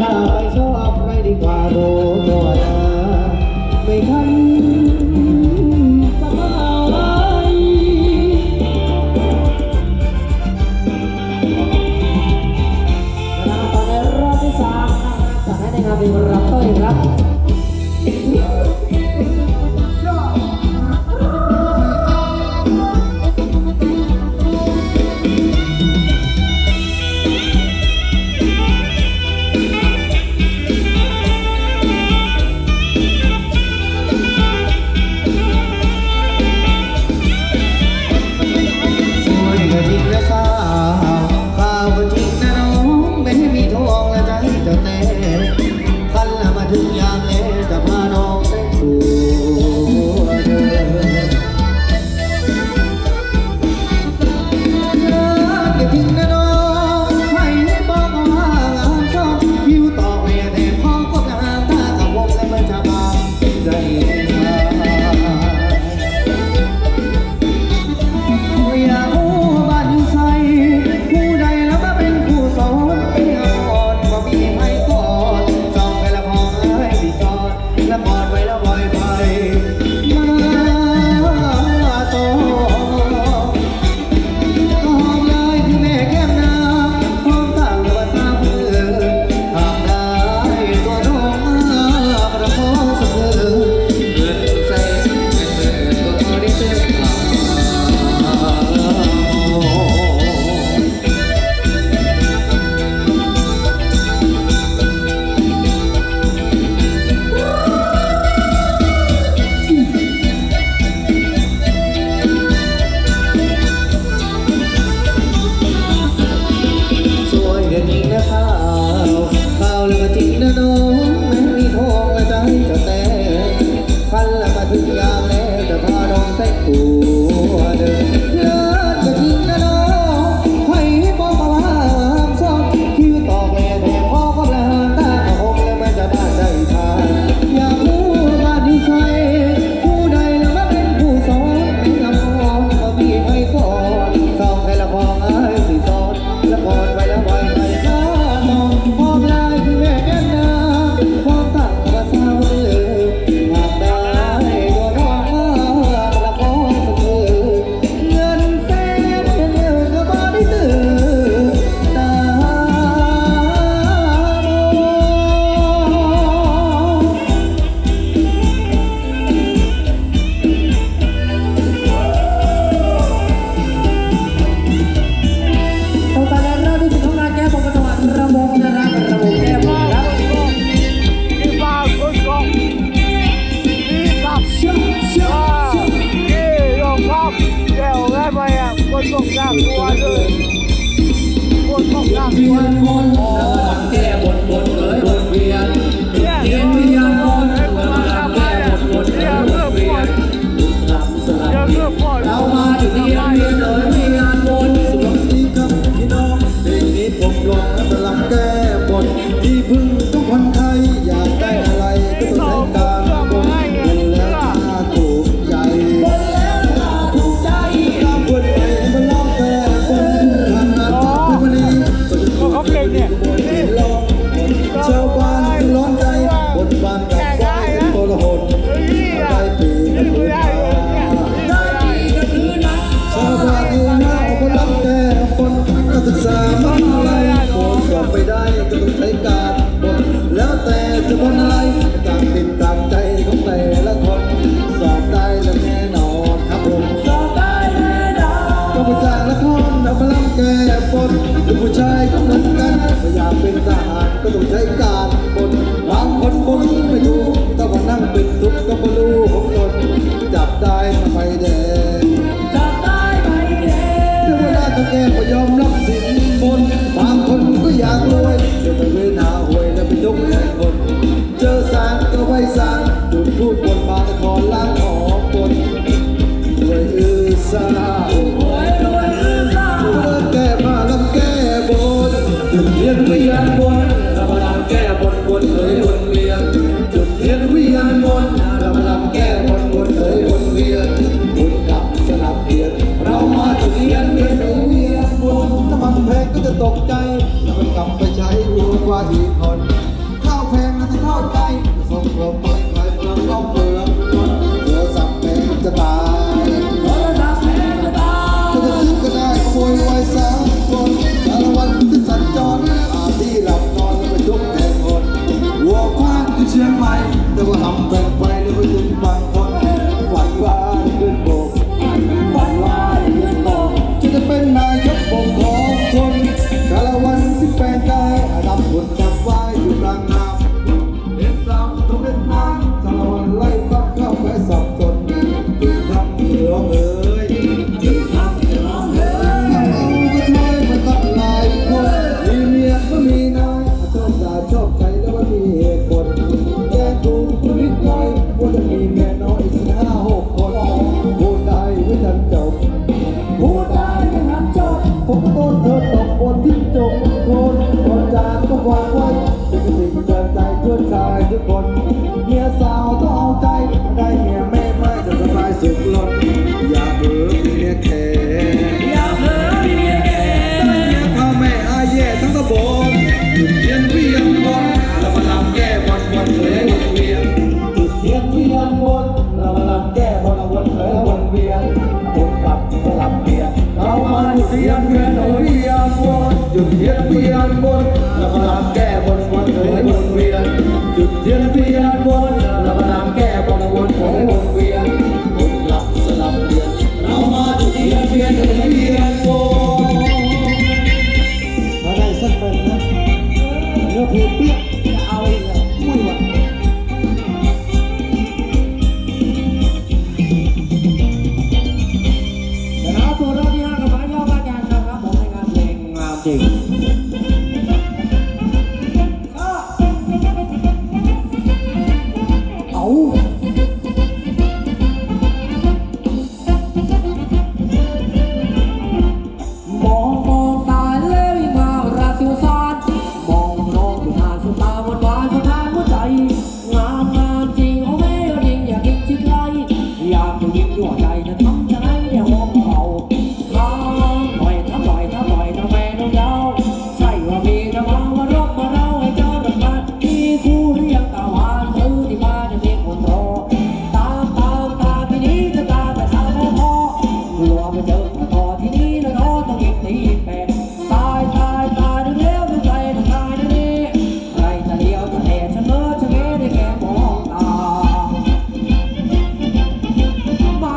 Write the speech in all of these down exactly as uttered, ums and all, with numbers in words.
อย่าไปชอบใครดีกว่ารู้ตัวนะไม่ทันสบายนะครับตอนในรอบที่สามนะครับจากนั้นในงานมีรับเต้ยครับผู้ชายก็เหมือนกันไม่อยากเป็นทหารก็ต้องใช้การบนบางคนบนไม่อยู่ต้องมานั่งเป็นทุกข์ก็ไม่รู้ของตนจับได้ทำไมแดงจับได้ไหมแดงเทวดาก็แก้ก็ยอมรับสินบนบางคนก็อยากรวยเดี๋ยวไปเวนาหวยแล้วไปยกแทนคนเจอสารก็ไว้สารจุดพูดบนบางขอล้างออกบนรวยอือซาจุดเทียนวิญญาณบนเราพลังแก้บนบนเอ๋ยวนเวียนจุดเทียนวิญญาณบนเราพลังแก้บนบนเอ๋ยวนเวียนบุญกับสลับเปลี่ยนเรามาจุดเทียนเวียนเอ๋ยเวียนบนน้ำมันแพงก็จะตกใจแล้วมันกลับไปใช้วัวกว่าอีกคนบนที่จงคนคนจากก็วางไว้เป็นสิ่งเกินใจเพื่อนชายทุกคนเมียสาวต้องเอาใจได้เมียแม่ไม่จะสบายสุขล้นอย่าเบื่อมีเมียแก่อย่าเบื่อมีเมียแก่ได้เมียพ่อแม่อาแย่ทั้งตะบนจุดเทียนเวียนบนเรามาลำแก้บนบนเผยวนเวียนจุดเทียนเวียนบนเรามาลำแก้บนบนเผยวนเวียนวนกลับสลับเปลี่ยนเรามาจุดเทียนเวียนเวียนบนจุดเทียนเวียนบนเรามาลำแก้บนบนเผยวนเวียนจุดเทียนเวียนบนเรามาลำแก้บนบนเผยวนเวียนวนกลับสลับเปลี่ยนเรามาจุดเทียนเวียนเวียนบนมาได้สักเป็นนะเนื้อเพลงเปี้ยจะเอาอีกแล้วไม่ไหวแล้วตัวเราที่ห้ากับไม้ย่อกันกันนะครับผมในงานเพลงงามจริงเอามองมองตาเล่ยมาราซิวซานมองน้องอยู่นานสุดตาหวานหวานสะท้านหัวใจงามงามจริงโอ้แม่จริงอยากกินชิดไรอยากจะยิ้มยั่วใจจะทำจะไหนเดี๋ยวมองเขาทำหน่อยทำหน่อยทำหน่อยทำแม่น้องยาวใช่ว่ามีจะมามารบมาเราให้เจ้าดังมันมีคู่เรียกตาหวานมือที่บ้านจะมีคนรอตามตามตามที่นี้จะตามไปทางแม่พ่อกลัวไปเจอต่อที่นี้แล้วน้องต้องยิงตีเป็ดตายตายตายดึงเลี้ยวดึงใจดึงตายดึงนี้ใครจะเลี้ยวจะเละจะเลิศจะเงี้ยได้แค่มองตามา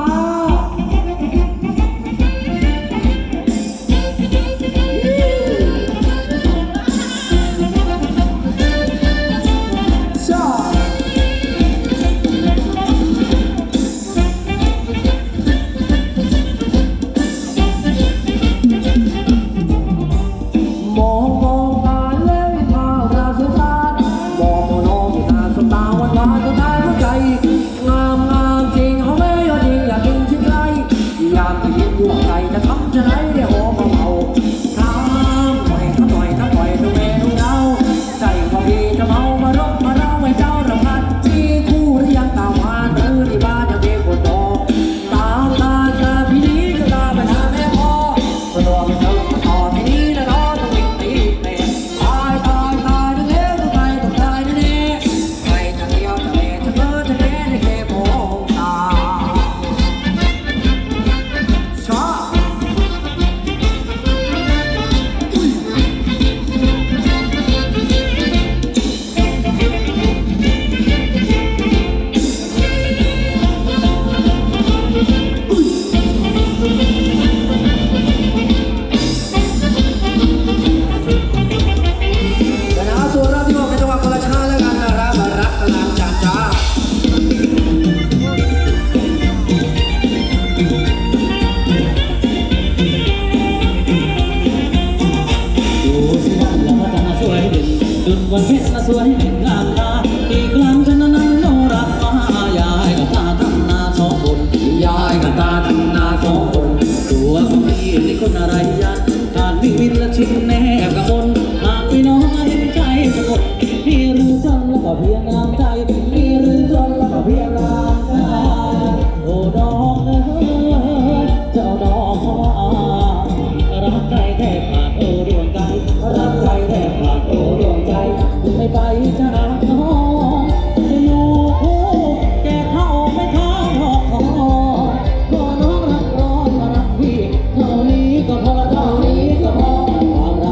ชามองมองตาเล่ยมาราสุสานมองมองน้องอยู่นานสบตาหวานหวานสะท้านหัวใจงามงามจริงเอาไม่ยอดจริงอยากกินชิ้นไรอยากจะยิ้มยั่วใจจะทำจะไหนเดี๋ยวมองเขาทำหน่อยทำหน่อยทำหน่อยทำแม่น้องเราใจว่าพี่จะเมามารบมาเราให้เจ้ารำพันมีคู่หรือยังตามหาหรือที่บ้านจะมีคนรอตามตามตามพี่นี้ก็ตามไปหาแม่พ่อรอไปเจอต่อที่นี้แล้วน้องต้องวิ่งตีเตะตายตายตายต้องเลี้ยวต้องไปต้องตายแน่ๆใครจะเลี้ยวจะเละจะเลิศจะเละได้แค่มองตาชาแต่นะส่วนเราที่บอกในจังหวะคนละชาแล้วกันนะครับมารักตลาดจานจ้าดูสิวันละพัฒนาสวยเด่นดุนวันเพชรละสวยเด่นงามตาอีกครั้งฉันนั้นโนรักมายายกับตาทำนาสองคนยายกับตาทำนาสองคนตัวของพี่นี่คนอะไรยันขาดวิวินละชิ้นแนบกับบนหากพี่น้องเห็นใจสะกดพี่หรือจนแล้วก็เพียงงามใจพี่หรือจนแล้วก็เพียงงามใจโอ้ดอกเอ้ยเจ้าดอกสว่างรักใจแทบขาดโอ้ดวงใจรักใจแทบขาดโอ้ดวงใจไม่ไปจากน้องจะอยู่คู่แก่เท่าไม่ท้ายหอกคอก็น้องรักร้อนรักพี่เท่านี้ก็พอเท่านี้ก็พอความ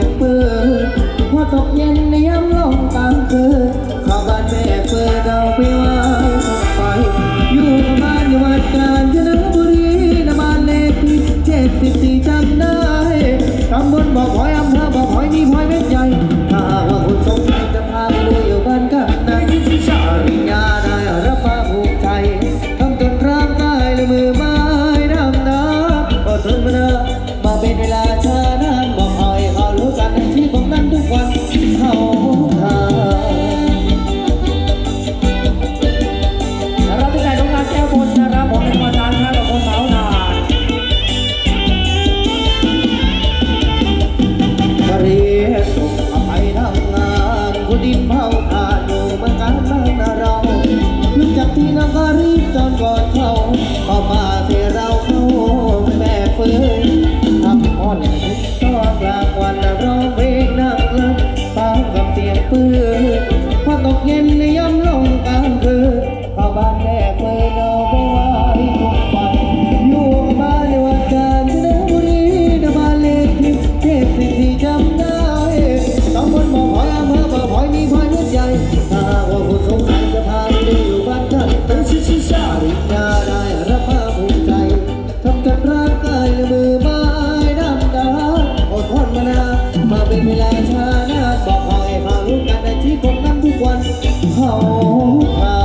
ปืนพอตกเย็นในยามลงกลางคืนเข้าบ้านแม่เปิดเราไปไหว้ไป อยู่กับบ้านอยู่วัดกาญจนบุรีนบ้านเลขที่เจ็ดสิบสี่จำได้ตำบลบ่อพลอยอำเภอบ่อพลอยมีพลอยเม็ดใหญ่ถ้าว่าคุณสงสัยจะพาไปดูอยู่บ้านกันไหนชาริญญาได้รับมาภูมิใจทำจนร่างกายและมือไม้ดำน้ำก็ทนมาเนอะมาเป็นเวลาช้านานบอกคอยเขารู้กันที่ผมนั้นทุกวันเขาทาเราจะได้ทำงานแก้บนนะครับผมเป็นประธานคณะคนเผาถ่านมาเรียกส่งไปทำงานผู้ดินเผาถ่านอยู่เหมือนกันบ้านเราลุกจากที่นั่งก็รีบจนก่อนเขาเข้ามาเทเราเข้าแม่เฟืองทำอ่อนตอนกลางวันร้องเพลงนั่งเล่นตามกับเสียงปืนพอตกเย็นในย่ำลงกลางคืนเข้าบ้านแม่เฟืองเอาไปไว้ทุกวันอยู่บ้านในวัดกาญจนบุรีในบ้านเลขที่เจ็ดสิบสี่จำได้ต้องบนบ่อพลอยอำเภอบ่อพลอยมีพลอยเม็ดใหญ่ถ้าว่าคุณสงสัยจะพาไปดูอยู่บ้านกันเป็นชิชิชาริญญาได้รับมาภูมิใจทำกับร่างกายและมือไม้ดำดาอดทนมานานมาเป็นเวลาช้านานบอกคอยมารู้กันในที่ผมนั้นทุกวันเขาพา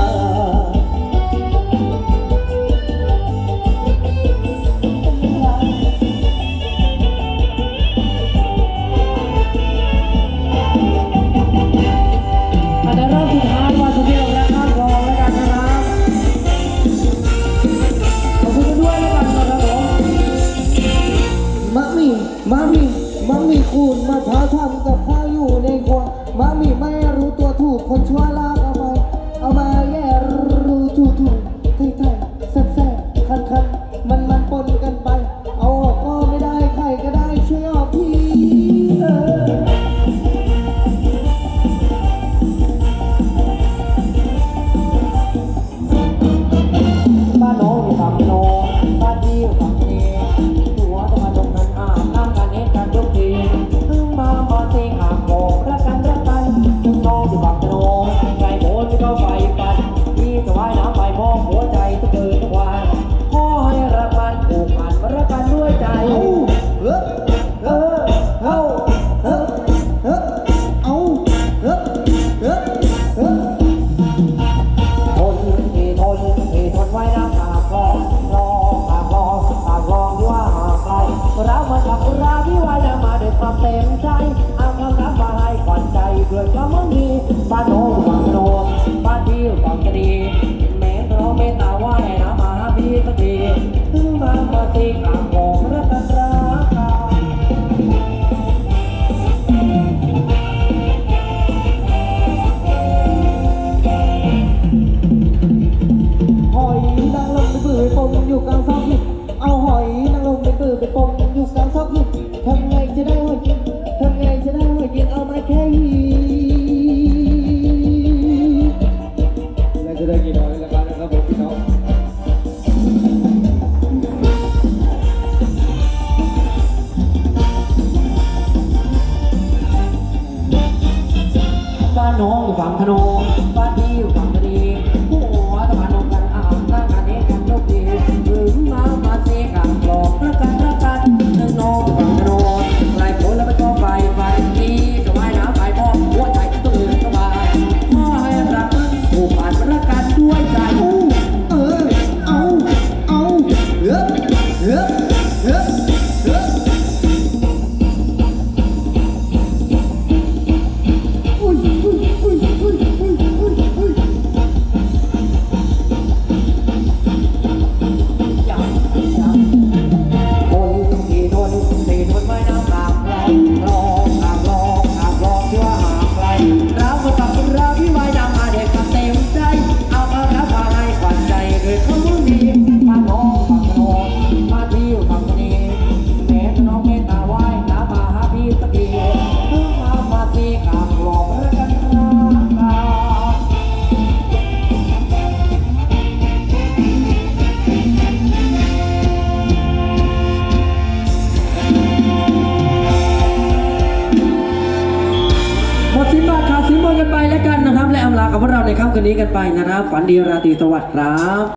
อาจจะเริ่มสุดท้ายวันสุดท้ายและข้ามรองแล้วกันนะครับขอบคุณด้วยแล้วกันนะครับผมมะมี่มะมี่มะมี่คูณมะพร้าวทำกับข้าวอยู่ในครัวมะมี่ไม่รู้ตัวถูกคนชั่วลากเอาไปเอามาแย่รู้ถูกถูกไทยไทยแซ่บแซ่บคันคันมันมันปนกันไปเอาออกก็ไม่ได้ใครก็ได้ช่วยออกทีเออบ้านน้องอยู่ฝั่งโน้นบ้านพี่อยู่ฝั่งนี้หัวจะมาตรงนั้นอาบน้ำกันเองกันทุกทีถึงมาพอสิงหาโมงรักกันรักกันถึงน้องอยู่ฝั่งโน้นไก่โบนที่เขาไฟปันพี่จะว่ายน้ำไปมองหัวใจทุกคืนทุกวันขอให้รักกันผูกพันรักกันด้วยใจเออเออเออเออเออเอาเออเออเออทนที่ทนที่ทนไว้นะหากรอรอหากรอหากรอที่ว่าหากใครเรามาทักราที่ไว้นะมาด้วยความเต็มใจเอาความรักมาให้ขวัญใจด้วยความมั่งมีบ้านโน้นฝั่งโน้นบ้านพี่ฝั่งกะดีแม้เราไม่ตาว่าให้นะมาหาพี่สักทีถึงมาพอสิกลางวงรักกันรักกันหอยนางลงไปปื้อไปปมอยู่กลางซอกหินเอาหอยนางลงไปปื้อไปปมอยู่กลางซอกหินทำไงจะได้หอยกินทำไงจะได้หอยกินเอามาแค่หินและจะได้กี่หอยแล้วกันนะครับผมพี่น้องบ้านน้องอยู่ฝั่งถนนบ้านพี่อยู่ฝั่งกะดีหัวตะวันลงกันอาบน้ำกันเองกันทุกทีถึงมามาเสกางหลอกรักกันรักกันถึงน้องฝั่งถนนไกลโผล่แล้วไปก็ไปไปนี่จะว่ายน้ำไปมองหัวใจตื่นสบายขอให้รักกันผูกพันรักกันด้วยใจเออเอาเอาเฮ้อเฮ้อเฮ้อเฮ้ออุ้ยอุ้ยอุ้ยอุ้ยอุ้ยอุ้ยหมดสิบบาทขาดสินบนกันไปแล้วกันนะครับและอำลากับพวกเราในค่ำคืนนี้กันไปนะครับฝันดีราตรีสวัสดิ์ครับ